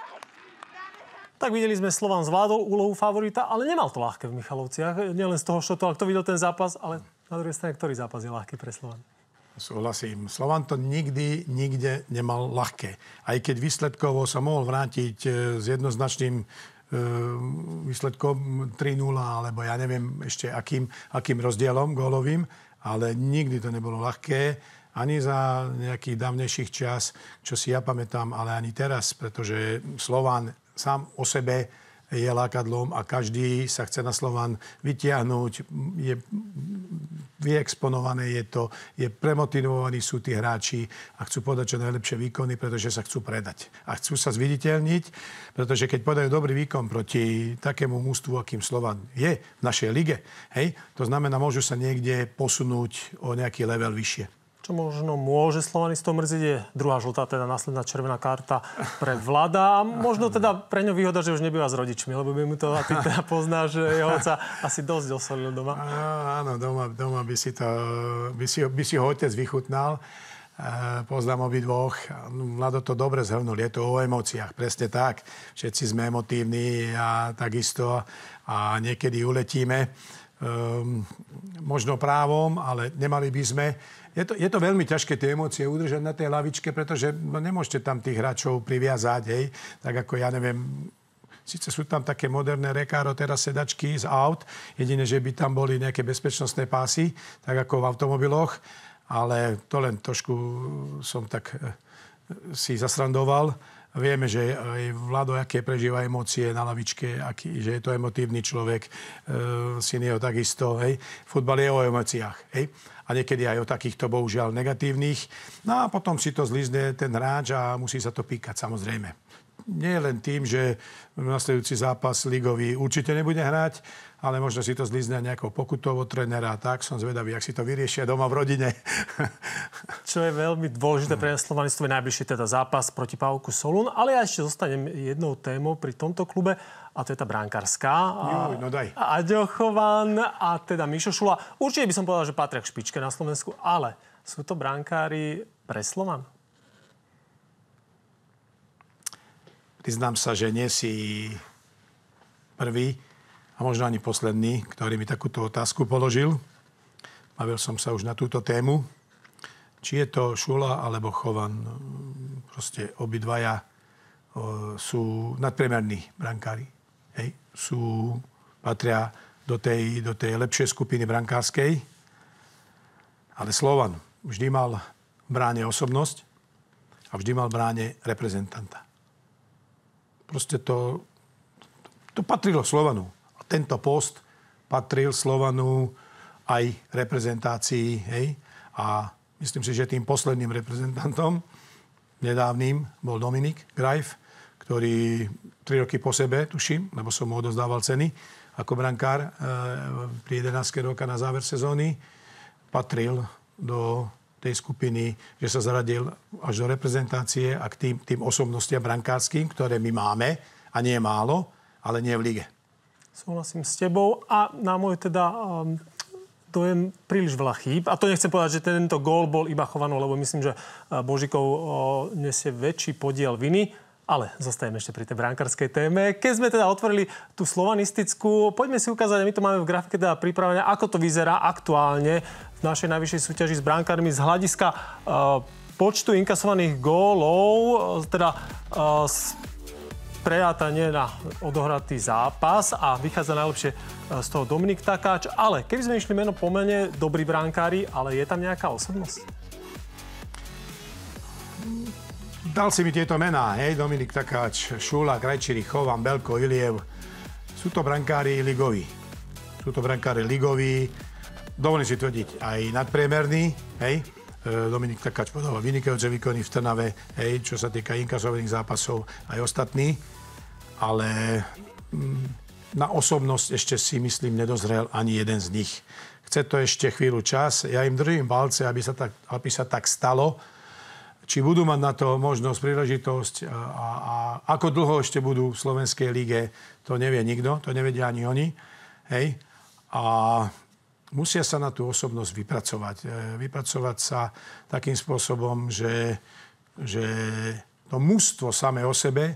Tak videli sme Slovan zvládol úlohu favorita, ale nemal to ľahké v Michalovciach. Nielen z toho, čo to, kto videl ten zápas, ale na druhej strane, ktorý zápas je ľahký pre Slovan? Súhlasím. Slovan to nikdy, nikde nemal ľahké. Aj keď výsledkovo sa mohol vrátiť s jednoznačným výsledkom tri nula, alebo ja neviem ešte akým, akým rozdielom gólovým, ale nikdy to nebolo ľahké. Ani za nejakých dávnejších čas, čo si ja pamätám, ale ani teraz, pretože Slovan sám o sebe je lákadlom a každý sa chce na Slovan vytiahnuť. Je vyexponované, je to, je premotivovaní sú tí hráči a chcú podať čo najlepšie výkony, pretože sa chcú predať. A chcú sa zviditeľniť, pretože keď podajú dobrý výkon proti takému mužstvu, akým Slovan je v našej lige, hej, to znamená, môžu sa niekde posunúť o nejaký level vyššie. Čo možno môže Slovanistov mrziť, je druhá žltá, teda následná červená karta pre Vlada. A možno teda pre ňo výhoda, že už nebýva s rodičmi, lebo by mu to, a ty teda poznáš, že jeho otca asi dosť osolil doma. Áno, doma, doma by, si to, by, si, by si ho otec vychutnal. Poznám obidvoch. Vlado to dobre zhrnul. Je to o emóciách, presne tak. Všetci sme emotívni a takisto a niekedy uletíme. Um, možno právom, ale nemali by sme. Je to, je to veľmi ťažké tie emócie udržať na tej lavičke, pretože no, nemôžete tam tých hráčov priviazať, hej. Tak ako ja neviem, síce sú tam také moderné Recaro, teraz sedačky z aut, jedine, že by tam boli nejaké bezpečnostné pásy, tak ako v automobiloch, ale to len trošku som tak si zasrandoval. Vieme, že aj Vlado, aké prežíva emócie na lavičke, aký, že je to emotívny človek, e, syn jeho takisto, hej. Futbal je o emóciách, hej. A niekedy aj o takýchto, bohužiaľ, negatívnych. No a potom si to zlízne ten hráč a musí sa to píkať, samozrejme. Nie len tým, že nasledujúci zápas ligový určite nebude hrať, ale možno si to zlízne nejakou pokutou od trénera. Tak som zvedavý, jak si to vyriešia doma v rodine. Čo je veľmi dôležité pre Slovanistov, je najbližší teda zápas proti PAOKu Solún. Ale ja ešte zostanem jednou témou pri tomto klube, a to je tá brankárska. Juj, no daj. Aďo Chovan a teda Mišo Šula. Určite by som povedal, že patria k špičke na Slovensku, ale sú to brankári pre Slovan? Priznám sa, že nie si prvý a možno ani posledný, ktorý mi takúto otázku položil. Bavil som sa už na túto tému. Či je to Šula alebo Chovan, proste obidvaja o, sú nadpriemerní brankári. Hej. Sú, patria do tej, do tej lepšej skupiny brankárskej. Ale Slovan vždy mal v bráne osobnosť a vždy mal v bráne reprezentanta. Proste to, to patrilo Slovanu. A tento post patril Slovanu aj reprezentácii. Hej. A myslím si, že tým posledným reprezentantom nedávnym bol Dominik Grajf, ktorý tri roky po sebe, tuším, lebo som mu odozdával ceny ako brankár e, pri jedenástke roka na záver sezóny, patril do tej skupiny, že sa zaradil až do reprezentácie a k tým, tým osobnostiam brankárským, ktoré my máme, a nie málo, ale nie v lige. Súhlasím s tebou a na môj teda um, dojem príliš veľa chýb. A to nechcem povedať, že tento gól bol iba Chovanov, lebo myslím, že Božíkov uh, nesie väčší podiel viny. Ale zostajeme ešte pri tej brankárskej téme. Keď sme teda otvorili tú slovanistickú, poďme si ukázať, a my to máme v grafike teda pripravené, ako to vyzerá aktuálne v našej najvyššej súťaži s brankármi z hľadiska uh, počtu inkasovaných gólov, teda uh, prejátanie na odohratý zápas a vychádza najlepšie z toho Dominik Takáč. Ale keby sme išli meno po mene, dobrí brankári, ale je tam nejaká osobnosť? Dal si mi tieto mená, hej, Dominik Takáč, Šula, Krajčíri, Chovan, Belko, Iliev. Sú to brankári ligoví. Sú to brankári ligoví, dovolím si tvrdiť, aj nadpriemerní, hej. Dominik Takáč podával vynikajúce výkony v Trnave, hej, čo sa týka inkasovaných zápasov, aj ostatní. Ale na osobnosť ešte si myslím nedozrel ani jeden z nich. Chce to ešte chvíľu čas. Ja im držím palce, aby sa tak, aby sa tak stalo. Či budú mať na to možnosť, príležitosť a, a ako dlho ešte budú v slovenskej líge, to nevie nikto, to nevedia ani oni. Hej. A musia sa na tú osobnosť vypracovať. Vypracovať sa takým spôsobom, že, že to mužstvo samé o sebe,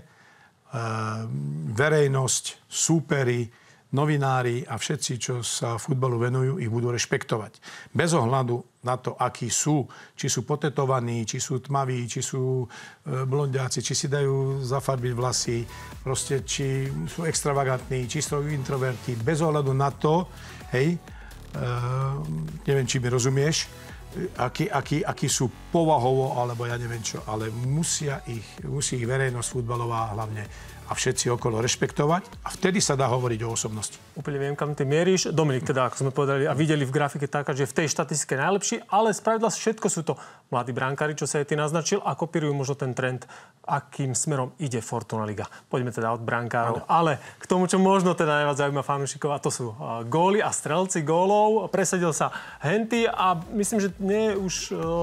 verejnosť, súperi, novinári a všetci, čo sa futbalu venujú, ich budú rešpektovať. Bez ohľadu na to, akí sú. Či sú potetovaní, či sú tmaví, či sú blondiaci, či si dajú zafarbiť vlasy, proste, či sú extravagantní, či sú introverti. Bez ohľadu na to, hej, uh, neviem, či mi rozumieš, akí, akí, akí sú povahovo, alebo ja neviem čo, ale musia ich, musí ich verejnosť futbalová hlavne a všetci okolo rešpektovať a vtedy sa dá hovoriť o osobnosti. Úplne viem, kam ty mieríš. Dominik, teda, ako sme povedali a videli v grafike taká, že v tej štatistike najlepší, ale spravidla všetko sú to mladí brankári, čo sa aj ty naznačil a kopírujú možno ten trend, akým smerom ide Fortuna Liga. Poďme teda od brankárov, ale k tomu, čo možno teda najviac zaujíma fanúšikov, a to sú uh, góly a strelci gólov. Presadil sa Henty a myslím, že nie je už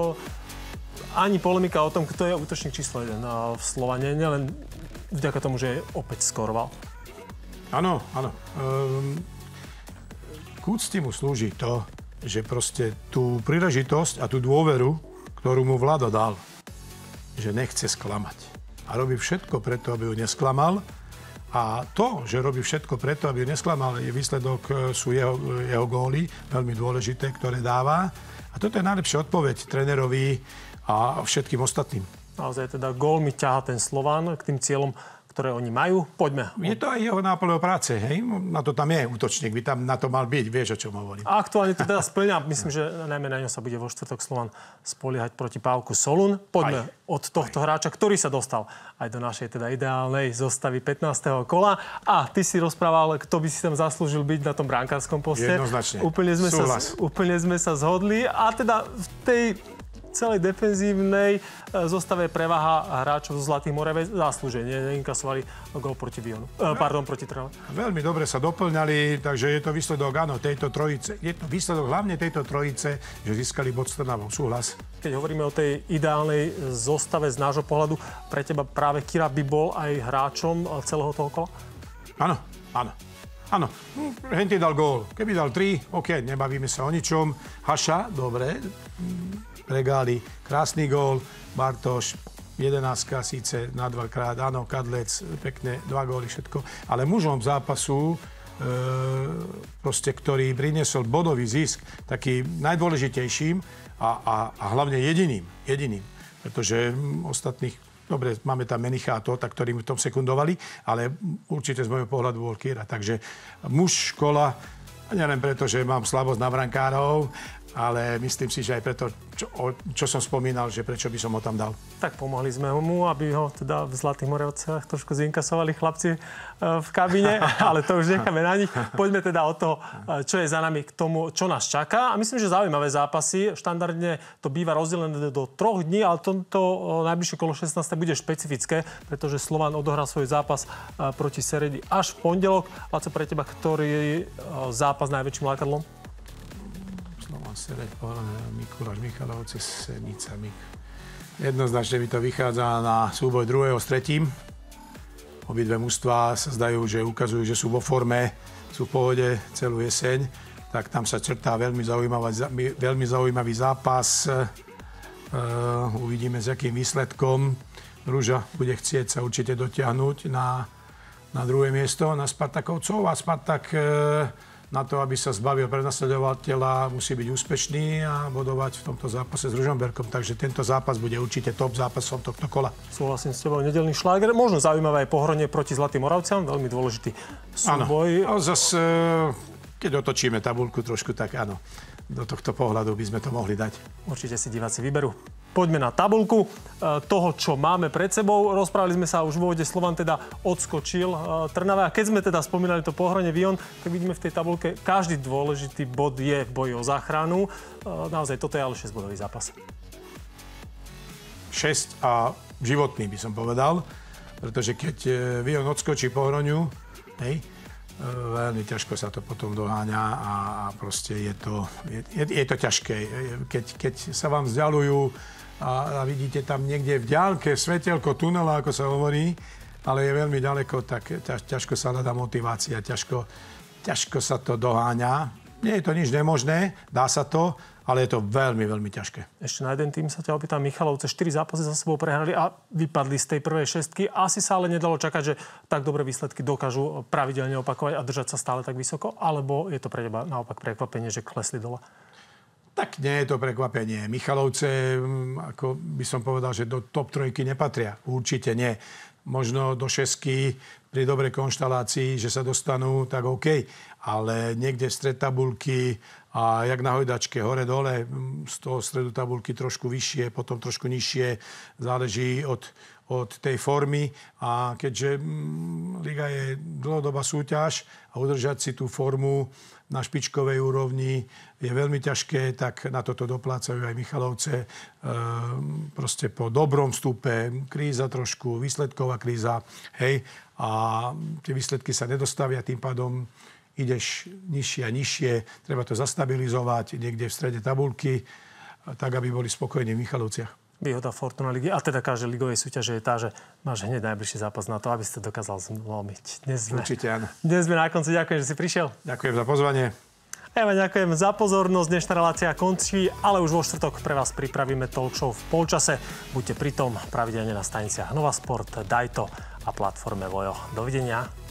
uh, ani polemika o tom, kto je útočník číslo jeden uh, v Slovane, nielen vďaka tomu, že opäť skoroval. Áno, áno. Um, k úcti mu slúži to, že proste tú príležitosť a tú dôveru, ktorú mu Vlado dal, že nechce sklamať. A robí všetko preto, aby ju nesklamal. A to, že robí všetko preto, aby ju nesklamal, je výsledok, sú jeho, jeho góly, veľmi dôležité, ktoré dáva. A toto je najlepšia odpoveď trénerovi a všetkým ostatným. Naozaj teda gól mi ťahá ten Slován k tým cieľom, ktoré oni majú. Poďme. Je to aj jeho náplňou práce, hej? Na to tam je útočník, by tam na to mal byť, vieš, o čom hovorím. A aktuálne to teda splňa. Myslím, že najmä na ňo sa bude vo štvrtok Slovan spoliehať proti Pavku Solún. Poďme aj od tohto aj hráča, ktorý sa dostal aj do našej teda ideálnej zostavy pätnásteho kola. A ty si rozprával, kto by si tam zaslúžil byť na tom brankárskom poste. Jednoznačne. Úplne sme, sa, úplne sme sa zhodli. A teda v tej celej defenzívnej zostave prevaha hráčov zo Zlatých Moraviec zaslúžene inkasovali gól proti Vionu. Eh, pardon, proti Trnave. Veľmi dobre sa doplňali, takže je to výsledok, áno, tejto trojice. Je to výsledok hlavne tejto trojice, že získali bod s Trnavou. Súhlas. Keď hovoríme o tej ideálnej zostave z nášho pohľadu, pre teba práve Kira by bol aj hráčom celého toho kola? Áno, áno. Áno, Henty dal gól. Keby dal tri, OK, nebavíme sa o ničom. Haša, dobre, Regáli, krásny gól, Bartoš, jedenástka síce na dvakrát, áno, Kadlec, pekne, dva góly, všetko. Ale mužom zápasu, e, proste, ktorý priniesol bodový zisk, taký najdôležitejším a, a, a hlavne jediným, jediným. Pretože ostatných, dobre, máme tam Menicha a to, tak, ktorí v tom sekundovali, ale určite z môjho pohľadu bol Kira. Takže muž škola, nielen preto, že mám slabosť na brankárov, ale myslím si, že aj preto, čo, čo som spomínal, že prečo by som ho tam dal. Tak pomohli sme mu, aby ho teda v Zlatých Moravieciach trošku zinkasovali chlapci v kabíne, ale to už necháme na nich. Poďme teda o to, čo je za nami k tomu, čo nás čaká. A myslím, že zaujímavé zápasy. Štandardne to býva rozdelené do troch dní, ale toto najbližšie kolo šestnáste bude špecifické, pretože Slovan odohrá svoj zápas proti Seredi až v pondelok. Laco, pre teba, ktorý zápas najväčším lákadlom? Sereď, Mikuláš, Michalovce, Senica, Mik. Jednoznačne mi to vychádza na súboj druhého s tretím. Obidve mužstvá sa zdajú, že ukazujú, že sú vo forme, sú v pohode celú jeseň. Tak tam sa črtá veľmi zaujímavý, veľmi zaujímavý zápas. Uh, uvidíme, s akým výsledkom. Ruža bude chcieť sa určite dotiahnuť na, na druhé miesto, na Spartakovcov. A Spartak e, na to, aby sa zbavil prenasledovateľa, musí byť úspešný a bodovať v tomto zápase s Ružomberkom. Takže tento zápas bude určite top zápasom tohto kola. Súhlasím s tebou, nedeľný šláger. Možno zaujímavé aj Pohronie proti Zlatým Moravciam, veľmi dôležitý súboj. Áno, a zase, keď otočíme tabuľku trošku, tak áno, do tohto pohľadu by sme to mohli dať. Určite si diváci vyberú. Poďme na tabuľku toho, čo máme pred sebou. Rozprávali sme sa už v úvode, Slovan teda odskočil Trnave. A keď sme teda spomínali to Pohronie Vion, tak vidíme v tej tabuľke, každý dôležitý bod je v boji o záchranu. Naozaj, toto je ale šesťbodový zápas. šesť a životný by som povedal, pretože keď Vion odskočí Pohroniu, hej, veľmi ťažko sa to potom doháňa a proste je to, je, je to ťažké. Keď, keď sa vám vzdialujú a, a vidíte tam niekde v diaľke svetelko tunela, ako sa hovorí, ale je veľmi ďaleko, tak ťaž, ťažko sa hľadá motivácia, ťažko, ťažko sa to doháňa. Nie je to nič nemožné, dá sa to, ale je to veľmi, veľmi ťažké. Ešte na jeden tým sa ťa opýtam, Michalovce štyri zápasy za sebou prehrali a vypadli z tej prvej šestky. Asi sa ale nedalo čakať, že tak dobré výsledky dokážu pravidelne opakovať a držať sa stále tak vysoko? Alebo je to pre teba naopak prekvapenie, že klesli dole? Tak nie je to prekvapenie. Michalovce, ako by som povedal, že do top trojky nepatria. Určite nie. Možno do šestky pri dobrej konštalácii, že sa dostanú, tak OK. Ale niekde v stred tabulky a jak na hojdačke, hore-dole, z toho stredu tabulky trošku vyššie, potom trošku nižšie, záleží od, od tej formy. A keďže mm, liga je dlhodobá súťaž a udržať si tú formu na špičkovej úrovni je veľmi ťažké, tak na toto doplácajú aj Michalovce. E, proste po dobrom vstupe, kríza trošku, výsledková kríza, hej, a tie výsledky sa nedostavia, tým pádom ideš nižšie a nižšie, treba to zastabilizovať niekde v strede tabuľky, tak, aby boli spokojní v Michalovciach. Výhoda Fortuna ligy, a teda každej ligovej súťaže je tá, že máš hneď najbližší zápas na to, aby si to dokázal zlomiť. Dnes sme, Určite áno. Dnes sme na konci, ďakujem, že si prišiel. Ďakujem za pozvanie. Ja vám ďakujem za pozornosť, dnešná relácia končí, ale už vo štvrtok pre vás pripravíme talk show v polčase. Buďte pritom pravidelne na staniciach Nova Sport, Dajto a platforme Vojo. Dovidenia.